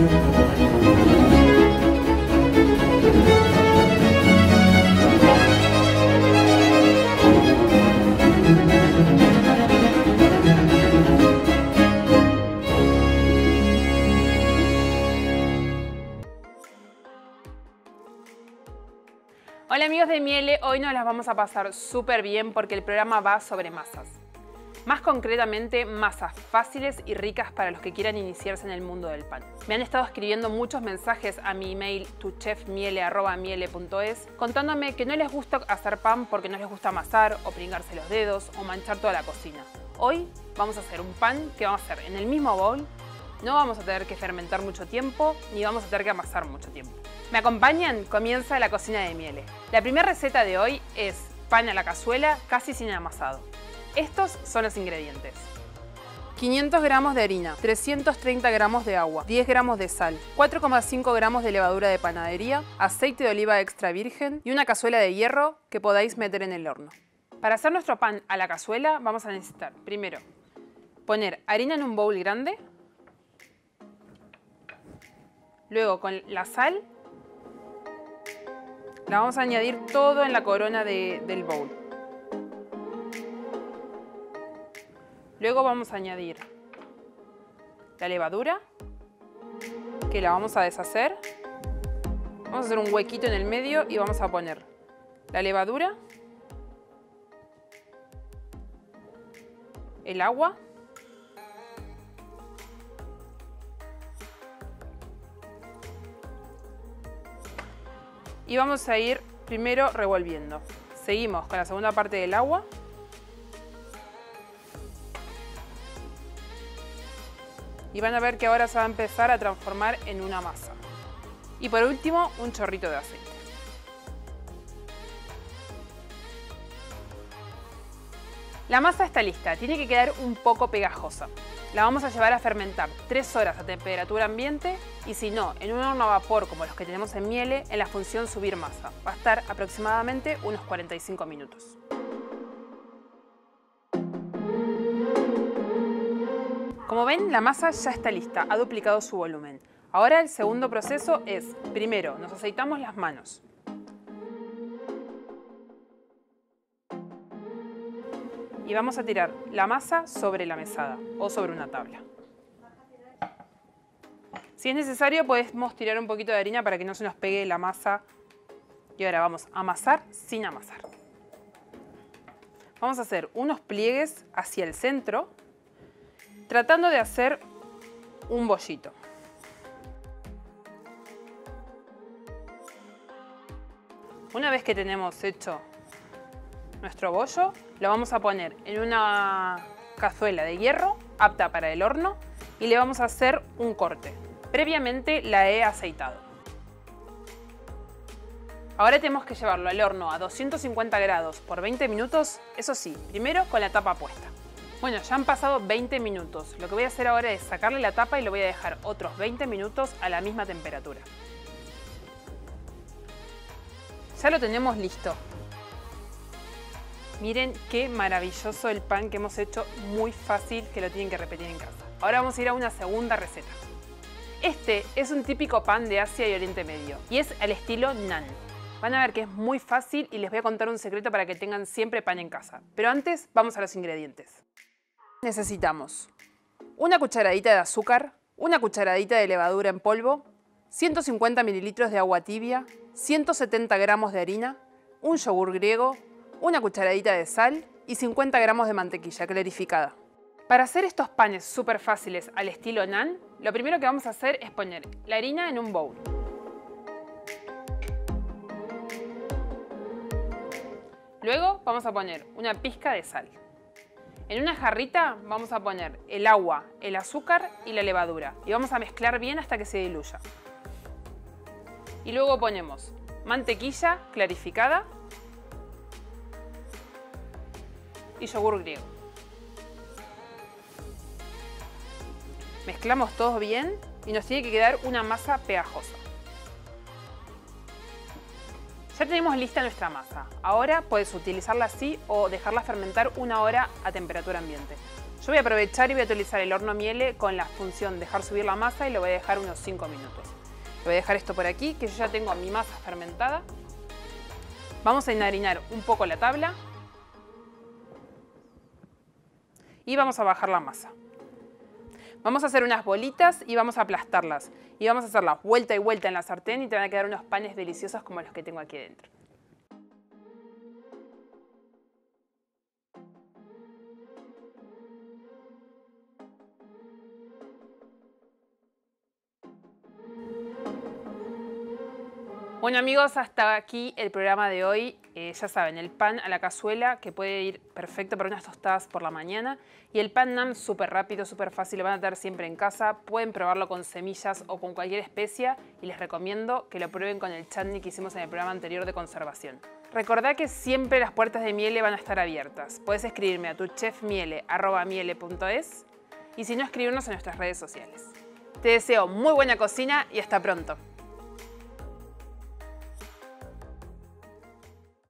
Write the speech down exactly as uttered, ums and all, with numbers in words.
Hola amigos de Miele, hoy nos las vamos a pasar súper bien porque el programa va sobre masas. Más concretamente, masas fáciles y ricas para los que quieran iniciarse en el mundo del pan. Me han estado escribiendo muchos mensajes a mi email tu chef miele arroba miele punto es contándome que no les gusta hacer pan porque no les gusta amasar o pringarse los dedos o manchar toda la cocina. Hoy vamos a hacer un pan que vamos a hacer en el mismo bowl. No vamos a tener que fermentar mucho tiempo ni vamos a tener que amasar mucho tiempo. ¿Me acompañan? Comienza la cocina de Miele. La primera receta de hoy es pan a la cazuela casi sin amasado. Estos son los ingredientes. quinientos gramos de harina, trescientos treinta gramos de agua, diez gramos de sal, cuatro coma cinco gramos de levadura de panadería, aceite de oliva extra virgen y una cazuela de hierro que podáis meter en el horno. Para hacer nuestro pan a la cazuela vamos a necesitar primero poner harina en un bowl grande, luego con la sal la vamos a añadir todo en la corona de, del bowl. Luego vamos a añadir la levadura, que la vamos a deshacer. Vamos a hacer un huequito en el medio y vamos a poner la levadura, el agua, y vamos a ir primero revolviendo. Seguimos con la segunda parte del agua. Y van a ver que ahora se va a empezar a transformar en una masa. Y por último, un chorrito de aceite. La masa está lista, tiene que quedar un poco pegajosa. La vamos a llevar a fermentar tres horas a temperatura ambiente y si no, en un horno a vapor como los que tenemos en Miele, en la función subir masa. Va a estar aproximadamente unos cuarenta y cinco minutos. Como ven, la masa ya está lista, ha duplicado su volumen. Ahora el segundo proceso es, primero, nos aceitamos las manos. Y vamos a tirar la masa sobre la mesada o sobre una tabla. Si es necesario, podemos tirar un poquito de harina para que no se nos pegue la masa. Y ahora vamos a amasar sin amasar. Vamos a hacer unos pliegues hacia el centro, tratando de hacer un bollito. Una vez que tenemos hecho nuestro bollo, lo vamos a poner en una cazuela de hierro apta para el horno y le vamos a hacer un corte. Previamente la he aceitado. Ahora tenemos que llevarlo al horno a doscientos cincuenta grados por veinte minutos, eso sí, primero con la tapa puesta. Bueno, ya han pasado veinte minutos. Lo que voy a hacer ahora es sacarle la tapa y lo voy a dejar otros veinte minutos a la misma temperatura. Ya lo tenemos listo. Miren qué maravilloso el pan que hemos hecho, muy fácil, que lo tienen que repetir en casa. Ahora vamos a ir a una segunda receta. Este es un típico pan de Asia y Oriente Medio y es al estilo naan. Van a ver que es muy fácil y les voy a contar un secreto para que tengan siempre pan en casa. Pero antes vamos a los ingredientes. Necesitamos una cucharadita de azúcar, una cucharadita de levadura en polvo, ciento cincuenta mililitros de agua tibia, ciento setenta gramos de harina, un yogur griego, una cucharadita de sal y cincuenta gramos de mantequilla clarificada. Para hacer estos panes súper fáciles al estilo naan, lo primero que vamos a hacer es poner la harina en un bowl. Luego vamos a poner una pizca de sal. En una jarrita vamos a poner el agua, el azúcar y la levadura y vamos a mezclar bien hasta que se diluya. Y luego ponemos mantequilla clarificada y yogur griego. Mezclamos todo bien y nos tiene que quedar una masa pegajosa. Ya tenemos lista nuestra masa. Ahora puedes utilizarla así o dejarla fermentar una hora a temperatura ambiente. Yo voy a aprovechar y voy a utilizar el horno Miele con la función dejar subir la masa y lo voy a dejar unos cinco minutos. Voy a dejar esto por aquí, que yo ya tengo mi masa fermentada. Vamos a enharinar un poco la tabla y vamos a bajar la masa. Vamos a hacer unas bolitas y vamos a aplastarlas. Y vamos a hacerlas vuelta y vuelta en la sartén y te van a quedar unos panes deliciosos como los que tengo aquí dentro. Bueno amigos, hasta aquí el programa de hoy. Eh, ya saben, el pan a la cazuela que puede ir perfecto para unas tostadas por la mañana. Y el pan nan súper rápido, súper fácil, lo van a tener siempre en casa. Pueden probarlo con semillas o con cualquier especia. Y les recomiendo que lo prueben con el chutney que hicimos en el programa anterior de conservación. Recordá que siempre las puertas de Miele van a estar abiertas. Puedes escribirme a tu chef miele arroba miele punto es y si no, escribirnos en nuestras redes sociales. Te deseo muy buena cocina y hasta pronto.